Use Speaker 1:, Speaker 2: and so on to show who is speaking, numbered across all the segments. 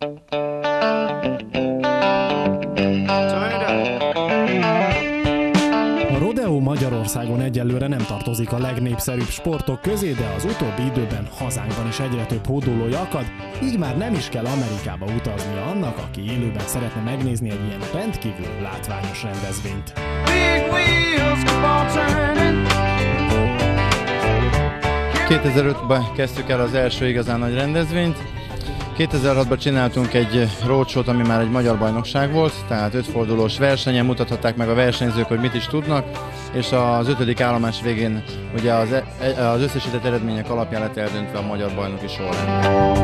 Speaker 1: A rodeo Magyarországon egyelőre nem tartozik a legnépszerűbb sportok közé, de az utóbbi időben hazánkban is egyre több hódolója akad, így már nem is kell Amerikába utaznia annak, aki élőben szeretne megnézni egy ilyen rendkívül látványos rendezvényt.
Speaker 2: 2005-ben kezdtük el az első igazán nagy rendezvényt. 2006-ban csináltunk egy roadshow-t, ami már egy magyar bajnokság volt, tehát 5 fordulós versenyen mutathatták meg a versenyzők, hogy mit is tudnak, és az 5. állomás végén ugye az összesített eredmények alapján lett eldöntve a magyar bajnoki sorrend.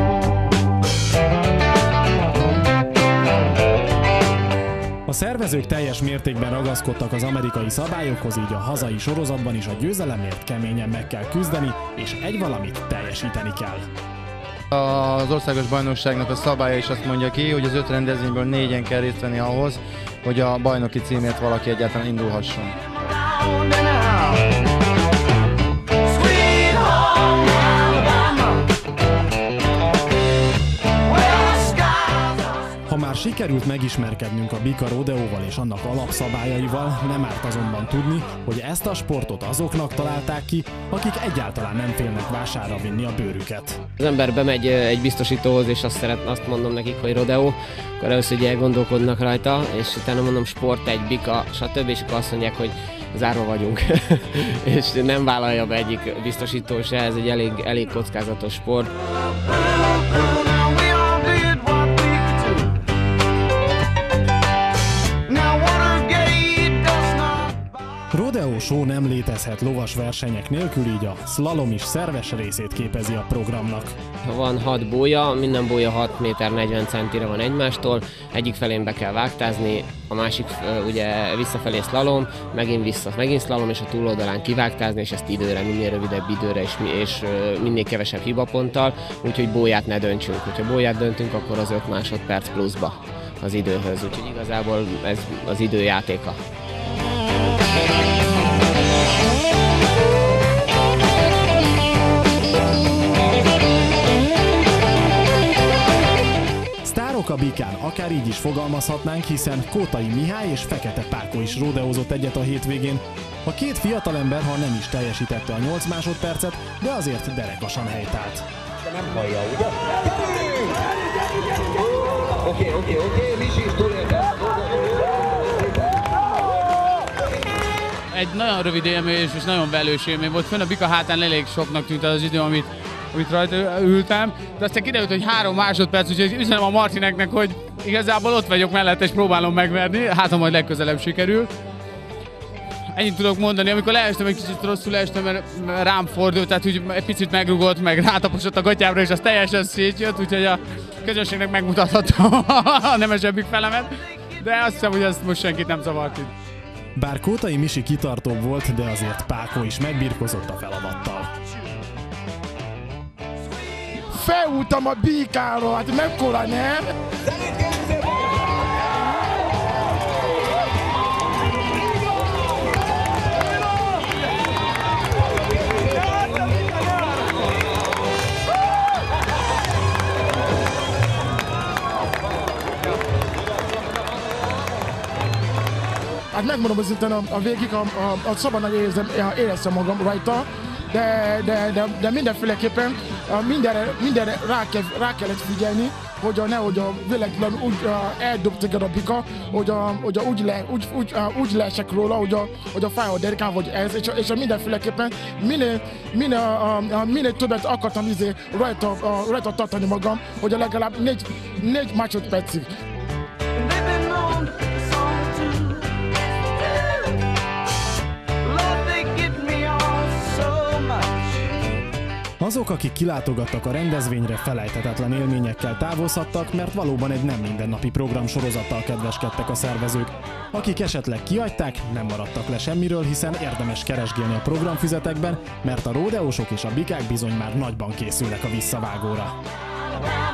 Speaker 1: A szervezők teljes mértékben ragaszkodtak az amerikai szabályokhoz, így a hazai sorozatban is a győzelemért keményen meg kell küzdeni, és egy valamit teljesíteni kell.
Speaker 2: Az országos bajnokságnak a szabálya is azt mondja ki, hogy az 5 rendezvényből 4-en kell részt venni ahhoz, hogy a bajnoki címért valaki egyáltalán indulhasson.
Speaker 1: Ha már sikerült megismerkednünk a Bika Rodeóval és annak alapszabályaival, nem árt azonban tudni, hogy ezt a sportot azoknak találták ki, akik egyáltalán nem félnek vására vinni a bőrüket.
Speaker 3: Az ember bemegy egy biztosítóhoz, és azt mondom nekik, hogy rodeo, akkor először ugye elgondolkodnak rajta, és utána mondom sport, egy bika, stb. És akkor azt mondják, hogy zárva vagyunk, és nem vállalja be egyik biztosító se, ez egy elég kockázatos sport.
Speaker 1: Rodeo show nem létezhet lovas versenyek nélkül, így a szlalom is szerves részét képezi a programnak.
Speaker 3: Van 6 bólya, minden bólya 6 méter 40 centire van egymástól, egyik felén be kell vágtázni, a másik ugye visszafelé szlalom, megint szlalom, és a túloldalán kivágtázni, és ezt időre, minél rövidebb időre és minél kevesebb hibaponttal, úgyhogy bóját ne döntsünk. Hogyha bóját döntünk, akkor az 5 másodperc pluszba az időhöz, úgyhogy igazából ez az időjátéka.
Speaker 1: Sztárok a Bikán, akár így is fogalmazhatnánk, hiszen Kótai Mihály és Fekete Páko is rodeózott egyet a hétvégén. A két fiatalember, ha nem is teljesítette a 8 másodpercet, de azért derekasan helytált.
Speaker 4: Nem hallja, ugye? Oké, Misi is
Speaker 5: Egy nagyon rövid élmény és nagyon velős élmény volt. Fönn a Bika hátán elég soknak tűnt az idő, amit rajta ültem, de aztán kiderült, hogy 3 másodperc, úgyhogy üzenem a Martineknek, hogy igazából ott vagyok mellette és próbálom megverni, hát ha majd legközelebb sikerül. Ennyit tudok mondani, amikor leestem, egy kicsit rosszul leestem, mert rám fordult, tehát úgy egy picit megrugott, meg rátaposott a gatyámra, és az teljesen szétjött, úgyhogy a közönségnek megmutathattam a nemesebbik felemet, de azt hiszem, hogy ezt most senkit nem zavart itt.
Speaker 1: Bár Kótai Misi kitartóbb volt, de azért Páko is megbirkózott a feladattal.
Speaker 6: Felültem a Bikáról, hát mekkora, nem? Hát megmondom őszintén, a végig a szabadnak éreztem magam rajta, de mindenféleképpen mindenre rá kellett figyelni, hogy nehogy véletlenül úgy eldob téged a Bika, hogy úgy leesek róla, hogy a fáj a derikán, vagy ez, és mindenféleképpen minél többet akartam rajta tartani magam, hogy legalább 4 másodpercig.
Speaker 1: Azok, akik kilátogattak a rendezvényre, felejthetetlen élményekkel távozhattak, mert valóban egy nem mindennapi programsorozattal kedveskedtek a szervezők. Akik esetleg kihagyták, nem maradtak le semmiről, hiszen érdemes keresgélni a programfüzetekben, mert a rodeósok és a bikák bizony már nagyban készülnek a visszavágóra.